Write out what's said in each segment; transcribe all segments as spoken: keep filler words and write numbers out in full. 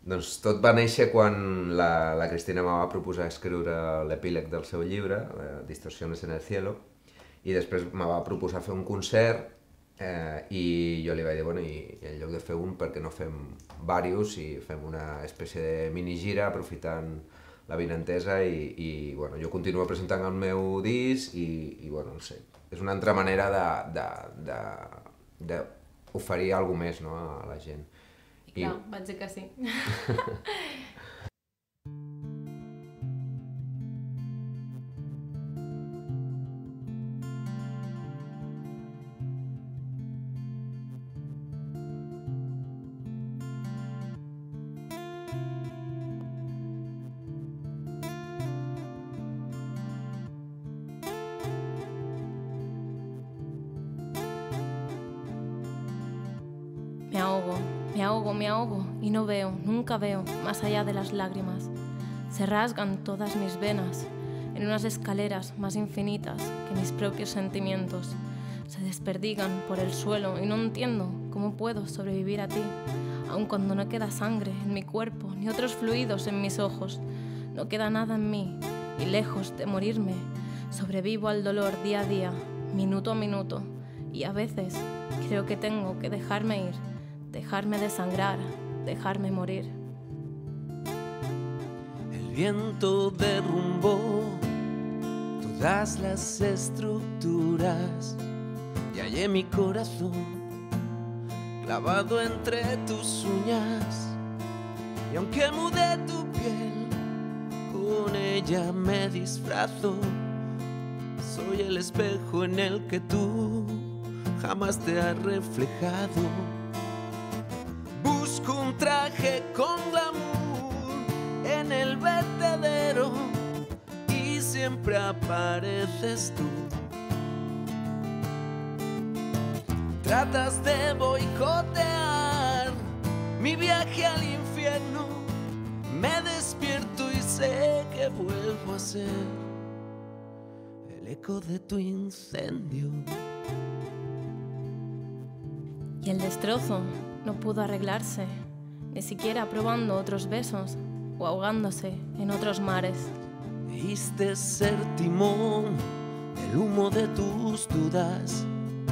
Doncs tot va néixer quan la, la Cristina me va proposar escriure l'epíleg del seu llibre, eh, Distorsiones en el cielo, i després me va proposar fer un concert eh, i jo li vaig dir, bueno, i, i en lloc de fer un, per què no fem diversos i fem una espècie de minigira aprofitant la vinentesa i, i bueno, jo continuo presentant el meu disc i, i bueno, no sé, és una altra manera de, de, de, de oferir alguna més, no, a la gent. I clar, vaig dir que sí. Me ahogo, me ahogo, me ahogo y no veo, nunca veo, más allá de las lágrimas. Se rasgan todas mis venas en unas escaleras más infinitas que mis propios sentimientos. Se desperdigan por el suelo y no entiendo cómo puedo sobrevivir a ti, aun cuando no queda sangre en mi cuerpo ni otros fluidos en mis ojos. No queda nada en mí y lejos de morirme, sobrevivo al dolor día a día, minuto a minuto, y a veces creo que tengo que dejarme ir, dejarme desangrar, dejarme morir. El viento derrumbó todas las estructuras y hallé mi corazón clavado entre tus uñas. Y aunque mudé tu piel, con ella me disfrazo. Soy el espejo en el que tú jamás te has reflejado. Busco un traje con glamour en el vertedero y siempre apareces tú. Tratas de boicotear mi viaje al infierno. Me despierto y sé que vuelvo a ser el eco de tu incendio. Y el destrozo no pudo arreglarse, ni siquiera probando otros besos o ahogándose en otros mares. Diste ser timón del humo de tus dudas.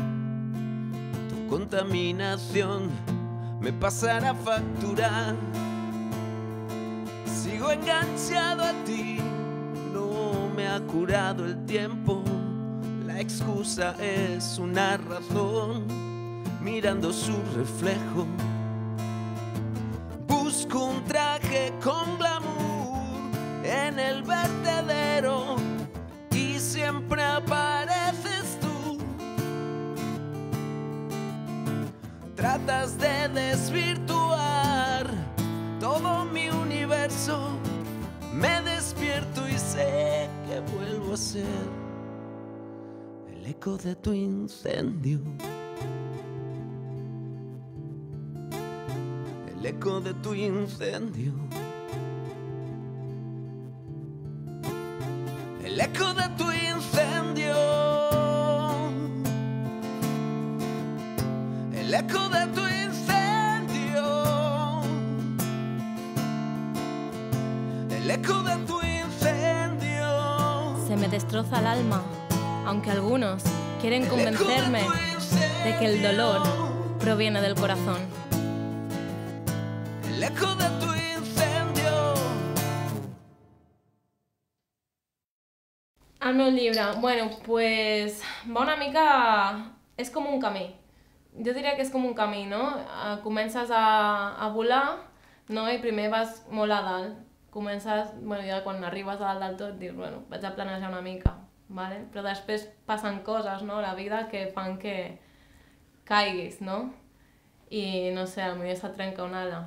Tu contaminación me pasará factura. Sigo enganchado a ti, no me ha curado el tiempo. La excusa es una razón, mirando su reflejo. Busco un traje con glamour en el vertedero y siempre apareces tú. Tratas de desvirtuar todo mi universo. Me despierto y sé que vuelvo a ser el eco de tu incendio. El eco de tu incendio. El eco de tu incendio. El eco de tu incendio. El eco de tu incendio. Se me destroza el alma, aunque algunos quieren convencerme de que el dolor proviene del corazón. El eco de tu incendio. El meu llibre, bueno, pues va una mica... és com un camí. Jo diria que és com un camí, no? Uh, comences a, a volar, no? I primer vas molt a dalt. Comences, bueno, ja quan arribes a dalt del tot, dius, bueno, vaig a planejar una mica, ¿vale? Però després passen coses, no?, a la vida que fan que caiguis, no? I, no sé, a mi se trenca una ala.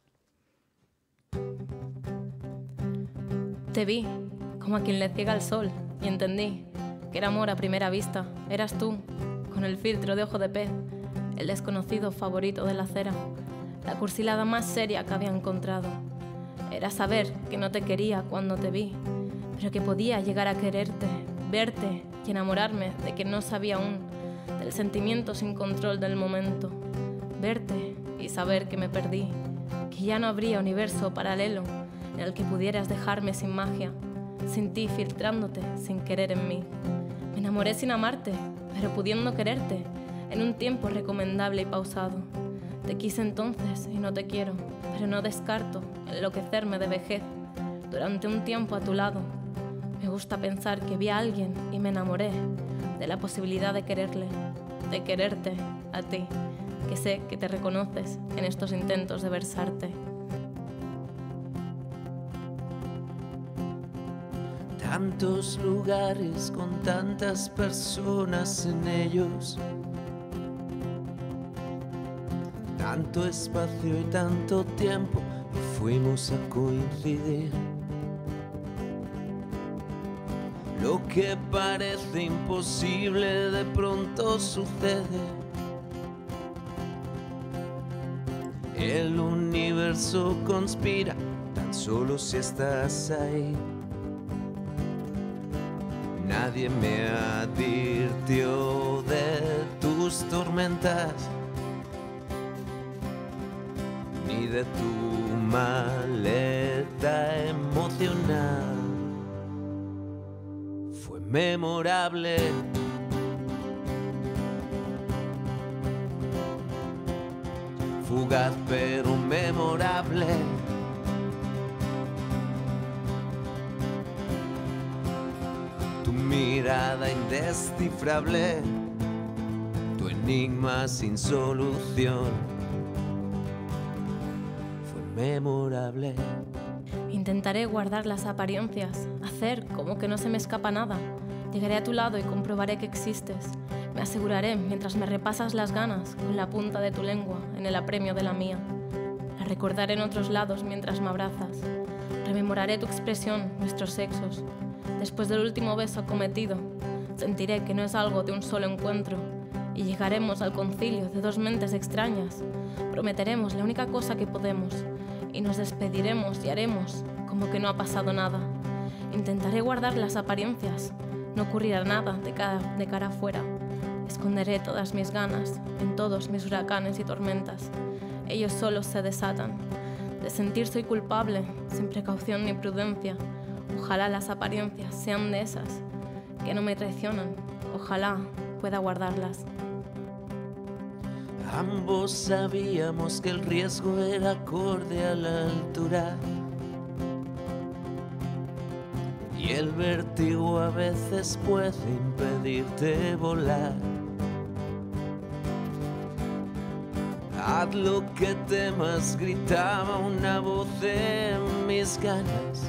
Te vi, como a quien le ciega el sol, y entendí que era amor a primera vista. Eras tú, con el filtro de ojo de pez, el desconocido favorito de la acera, la cursilada más seria que había encontrado. Era saber que no te quería cuando te vi, pero que podía llegar a quererte, verte y enamorarme de que no sabía aún, del sentimiento sin control del momento. Verte y saber que me perdí, que ya no habría universo paralelo en el que pudieras dejarme sin magia, sin ti filtrándote sin querer en mí. Me enamoré sin amarte, pero pudiendo quererte, en un tiempo recomendable y pausado. Te quise entonces y no te quiero, pero no descarto enloquecerme de vejez durante un tiempo a tu lado. Me gusta pensar que vi a alguien y me enamoré de la posibilidad de quererle, de quererte a ti, que sé que te reconoces en estos intentos de versarte. Tantos lugares con tantas personas en ellos, tanto espacio y tanto tiempo, y fuimos a coincidir. Lo que parece imposible de pronto sucede. El universo conspira tan solo si estás ahí. Nadie me advirtió de tus tormentas, ni de tu maleta emocional. Fue memorable. Fugaz pero memorable. Tu mirada indescifrable, tu enigma sin solución. Fue memorable. Intentaré guardar las apariencias, hacer como que no se me escapa nada. Llegaré a tu lado y comprobaré que existes. Me aseguraré mientras me repasas las ganas con la punta de tu lengua en el apremio de la mía. La recordaré en otros lados mientras me abrazas. Rememoraré tu expresión, nuestros sexos. Después del último beso acometido, sentiré que no es algo de un solo encuentro y llegaremos al concilio de dos mentes extrañas. Prometeremos la única cosa que podemos y nos despediremos y haremos como que no ha pasado nada. Intentaré guardar las apariencias, no ocurrirá nada de cara, de cara afuera. Esconderé todas mis ganas en todos mis huracanes y tormentas. Ellos solos se desatan. De sentir soy culpable, sin precaución ni prudencia. Ojalá las apariencias sean de esas que no me traicionan. Ojalá pueda guardarlas. Ambos sabíamos que el riesgo era acorde a la altura, y el vértigo a veces puede impedirte volar. Haz lo que temas, gritaba una voz en mis ganas.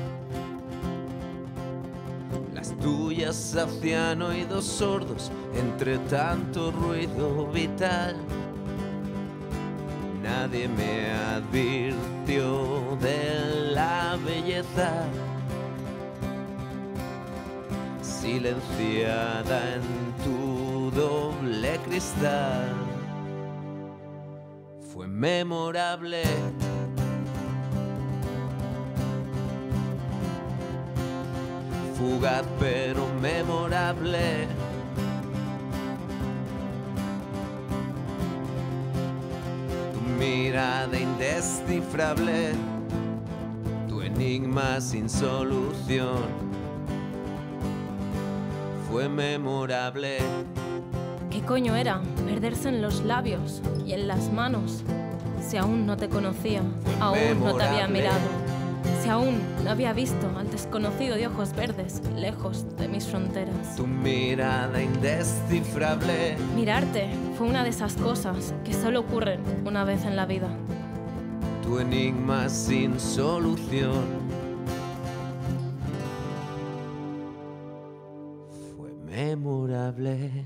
Las tuyas hacían oídos sordos entre tanto ruido vital. Nadie me advirtió de la belleza silenciada en tu doble cristal. Fue memorable. Fugaz pero memorable. Mirada indescifrable, tu enigma sin solución. Fue memorable. ¿Qué coño era perderse en los labios y en las manos? Si aún no te conocía, aún memorable. No te había mirado. Si aún no había visto al desconocido de ojos verdes, lejos de mis fronteras. Tu mirada indescifrable. Mirarte fue una de esas cosas que solo ocurren una vez en la vida. Tu enigma sin solución. Fue memorable.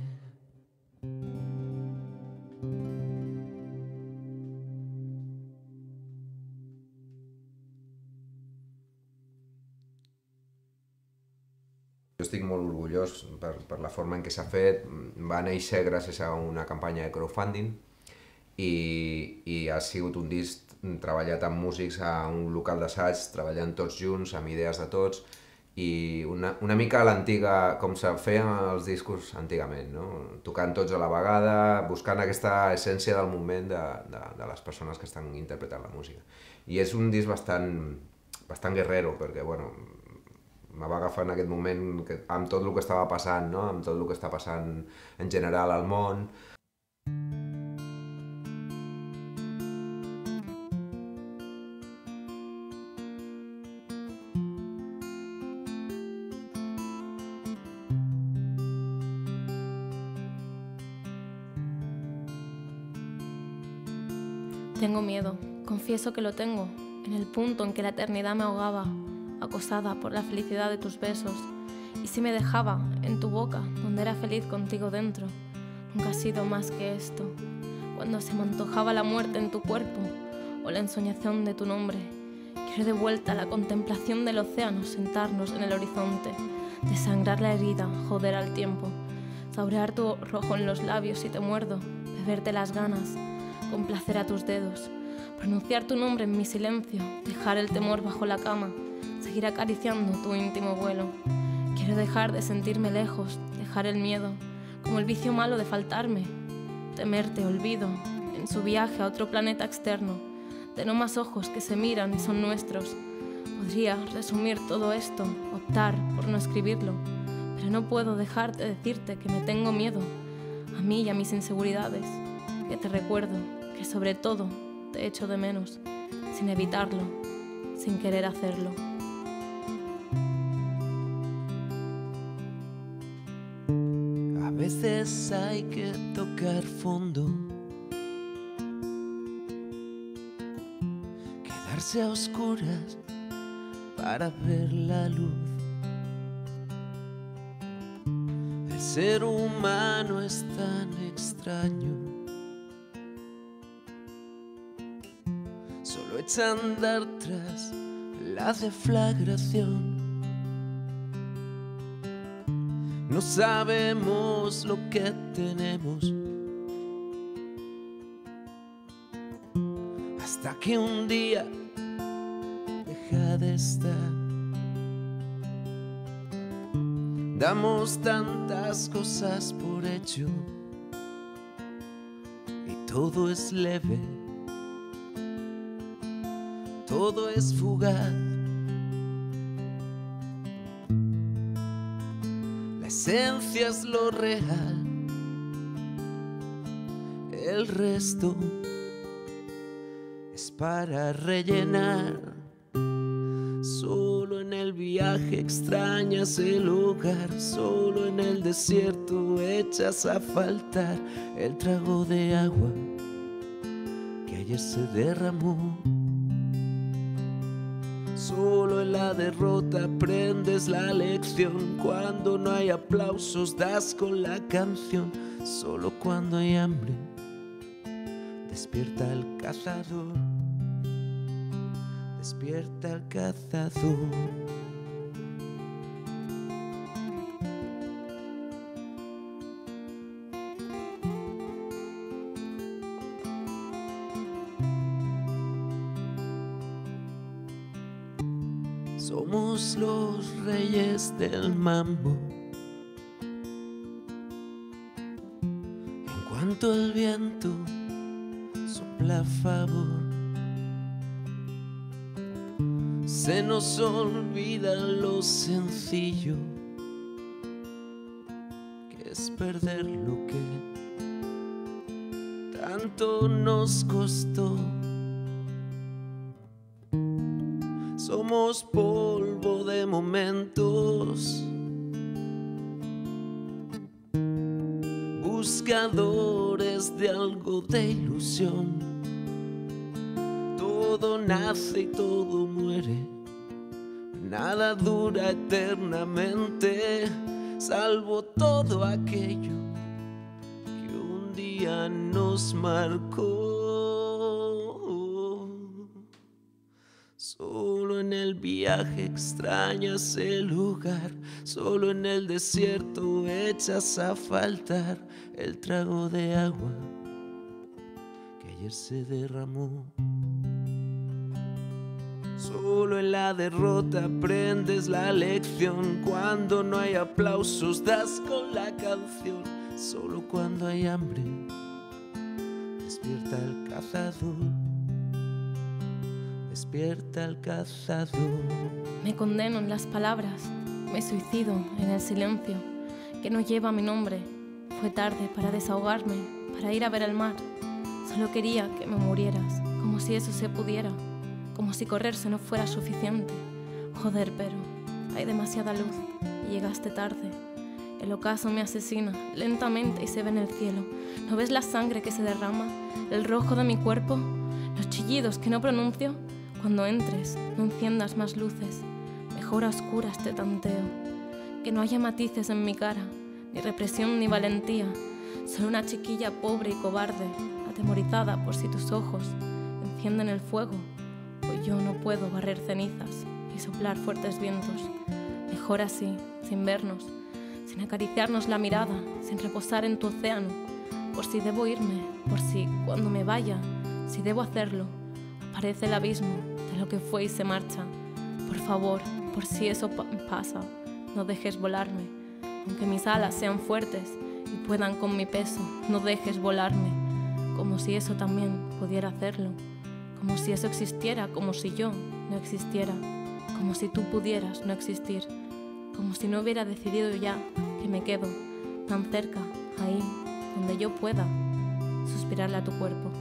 Jo estic molt orgullós per, per la forma en què s'ha fet. Va néixer gràcies a una campanya de crowdfunding i, i ha sigut un disc treballat amb músics a un local d'assaig, treballant tots junts, amb idees de tots, i una, una mica a l'antiga, com se feien els discos antigament, no? Tocant tots a la vegada, buscant aquesta essència del moment de, de, de les persones que estan interpretant la música. I és un disc bastant, bastant guerrero, perquè, bueno, me va agafar en aquest moment que, amb tot el que estava passant, no? Amb tot el que està passant en general al món. Tengo miedo, confieso que lo tengo, en el punto en que la eternidad me ahogaba, acosada por la felicidad de tus besos. Y si me dejaba en tu boca, donde era feliz contigo dentro, nunca ha sido más que esto. Cuando se me antojaba la muerte en tu cuerpo, o la ensoñación de tu nombre, quiero de vuelta la contemplación del océano, sentarnos en el horizonte, desangrar la herida, joder al tiempo, saborear tu rojo en los labios si te muerdo, beberte las ganas, complacer a tus dedos, pronunciar tu nombre en mi silencio, dejar el temor bajo la cama, seguir acariciando tu íntimo vuelo. Quiero dejar de sentirme lejos, dejar el miedo, como el vicio malo de faltarme, temerte olvido, en su viaje a otro planeta externo, de no más ojos que se miran y son nuestros. Podría resumir todo esto, optar por no escribirlo, pero no puedo dejar de decirte que me tengo miedo, a mí y a mis inseguridades, que te recuerdo, que sobre todo te echo de menos, sin evitarlo, sin querer hacerlo. A veces hay que tocar fondo, quedarse a oscuras para ver la luz. El ser humano es tan extraño, solo echa a andar tras la deflagración. No sabemos lo que tenemos hasta que un día deja de estar. Damos tantas cosas por hecho y todo es leve, todo es fugaz. La esencia es lo real, el resto es para rellenar. Solo en el viaje extrañas el hogar, solo en el desierto echas a faltar el trago de agua que ayer se derramó. Solo en la derrota aprendes la lección, cuando no hay aplausos das con la canción. Solo cuando hay hambre despierta el cazador, despierta el cazador. Somos los reyes del mambo. En cuanto el viento sopla a favor, se nos olvida lo sencillo que es perder lo que tanto nos costó. Somos polvo de momentos, buscadores de algo de ilusión. Todo nace y todo muere, nada dura eternamente, salvo todo aquello que un día nos marcó. Solo en el viaje extrañas el lugar, solo en el desierto echas a faltar el trago de agua que ayer se derramó. Solo en la derrota aprendes la lección. Cuando no hay aplausos das con la canción. Solo cuando hay hambre despierta el cazador. Despierta el cazador. Me condeno en las palabras, me suicido en el silencio que no lleva mi nombre. Fue tarde para desahogarme, para ir a ver el mar. Solo quería que me murieras, como si eso se pudiera, como si correrse no fuera suficiente. Joder, pero hay demasiada luz y llegaste tarde. El ocaso me asesina lentamente y se ve en el cielo. ¿No ves la sangre que se derrama? ¿El rojo de mi cuerpo? ¿Los chillidos que no pronuncio? Cuando entres, no enciendas más luces. Mejor a oscuras te tanteo. Que no haya matices en mi cara, ni represión ni valentía. Solo una chiquilla pobre y cobarde, atemorizada por si tus ojos encienden el fuego. Pues yo no puedo barrer cenizas y soplar fuertes vientos. Mejor así, sin vernos, sin acariciarnos la mirada, sin reposar en tu océano. Por si debo irme, por si, cuando me vaya, si debo hacerlo, aparece el abismo de lo que fue y se marcha. Por favor, por si eso pa- pasa, no dejes volarme. Aunque mis alas sean fuertes y puedan con mi peso, no dejes volarme. Como si eso también pudiera hacerlo. Como si eso existiera, como si yo no existiera. Como si tú pudieras no existir. Como si no hubiera decidido ya que me quedo tan cerca, ahí, donde yo pueda suspirarle a tu cuerpo.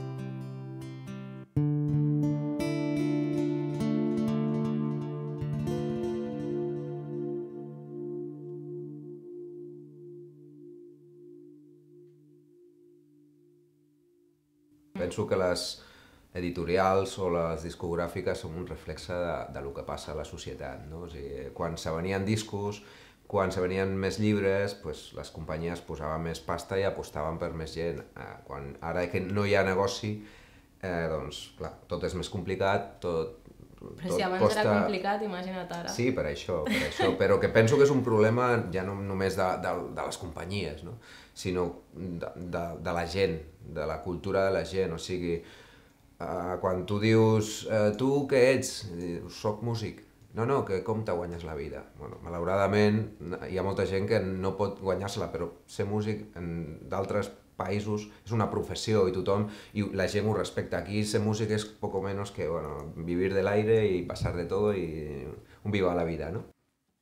Penso que les editorials o les discogràfiques són un reflexe de, de lo que passa a la societat, no? O sigui, quan se venien discos, quan se venien més llibres, pues, les companyies posaven més pasta i apostaven per més gent. Eh, quan ara que no hi ha negoci, eh, doncs, clar, tot és més complicat, tot, Però si abans costa... era complicat, imagina't ara. Sí, per això, per això, però que penso que és un problema ja no només de, de, de les companyies, no? Sinó de, de, de la gent, de la cultura de la gent, o sigui, uh, quan tu dius, uh, tu què ets? Dius, soc músic. No, no, que com te guanyes la vida? Bueno, malauradament hi ha molta gent que no pot guanyar-se-la, però ser músic en d'altres països és una professió i tothom, i la gent ho respecta. Aquí ser músic és poco menos que, bueno, vivir del aire y pasar de todo y un viva la vida, ¿no?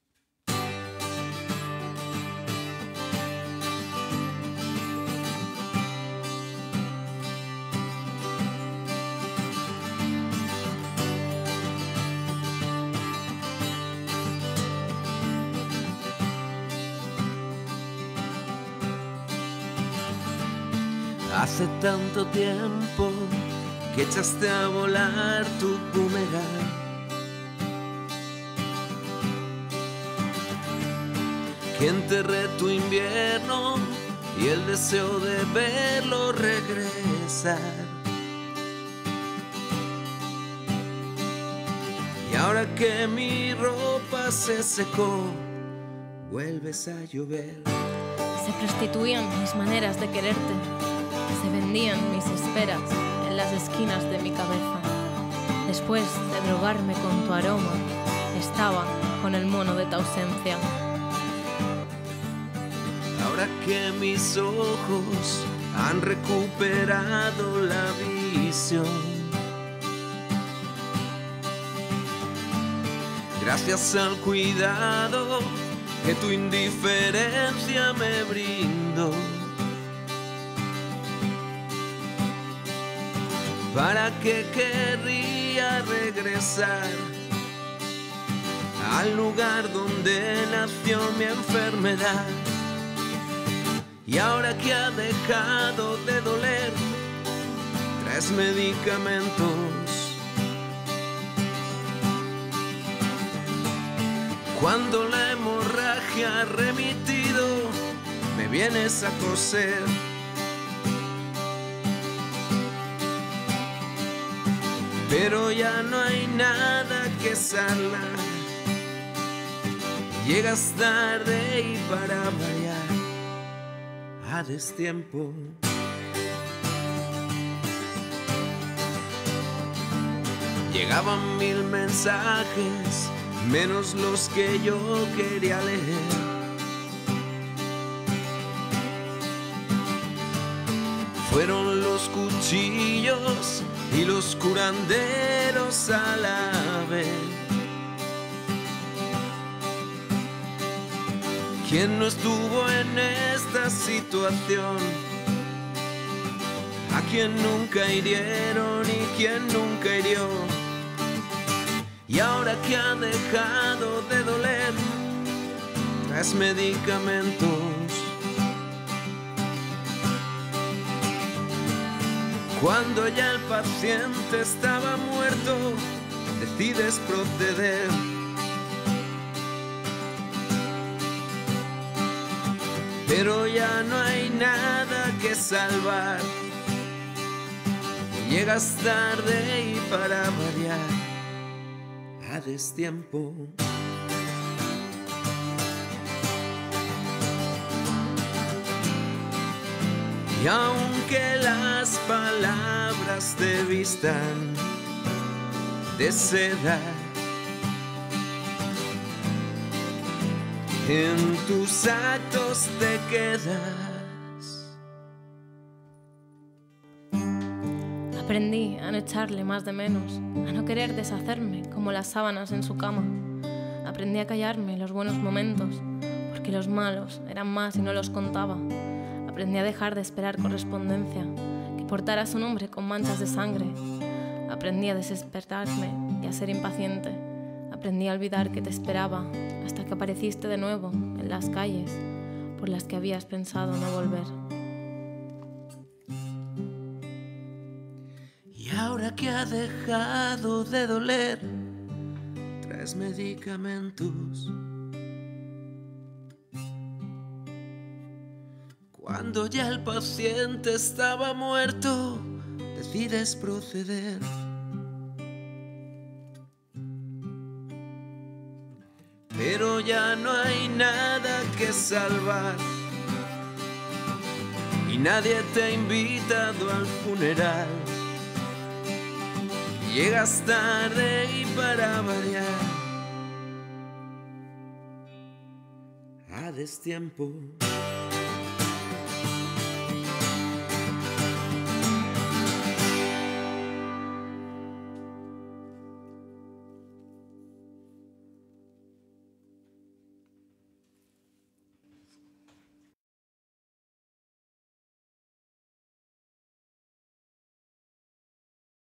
Hace tanto tiempo que echaste a volar tu boomerang. Que enterré tu invierno y el deseo de verlo regresar. Y ahora que mi ropa se secó, vuelves a llover. Se prostituían mis maneras de quererte. Se vendían mis esperas en las esquinas de mi cabeza. Después de drogarme con tu aroma, estaba con el mono de tu ausencia. Ahora que mis ojos han recuperado la visión, gracias al cuidado que tu indiferencia me brindó, ¿para qué querría regresar al lugar donde nació mi enfermedad? Y ahora que ha dejado de doler, traes medicamentos. Cuando la hemorragia ha remitido, me vienes a coser. Pero ya no hay nada que sanar. Llegas tarde y para variar, a destiempo. llegaban mil mensajes, menos los que yo quería leer. Fueron los cuchillos y los curanderos a la vez. ¿Quién no estuvo en esta situación? ¿A quien nunca hirieron y quien nunca hirió? Y ahora que ha dejado de doler, traes medicamentos. Cuando ya el paciente estaba muerto, decides proceder. Pero ya no hay nada que salvar. Llegas tarde y para variar, a destiempo. Y aunque las palabras te vistan de seda, en tus actos te quedas. Aprendí a no echarle más de menos, a no querer deshacerme como las sábanas en su cama. Aprendí a callarme los buenos momentos, porque los malos eran más y no los contaba. Aprendí a dejar de esperar correspondencia, que portara su nombre con manchas de sangre. Aprendí a desesperarme y a ser impaciente. Aprendí a olvidar que te esperaba, hasta que apareciste de nuevo en las calles por las que habías pensado no volver. Y ahora que ha dejado de doler, traes medicamentos. Cuando ya el paciente estaba muerto, decides proceder. Pero ya no hay nada que salvar y nadie te ha invitado al funeral. Llegas tarde y para variar, a destiempo.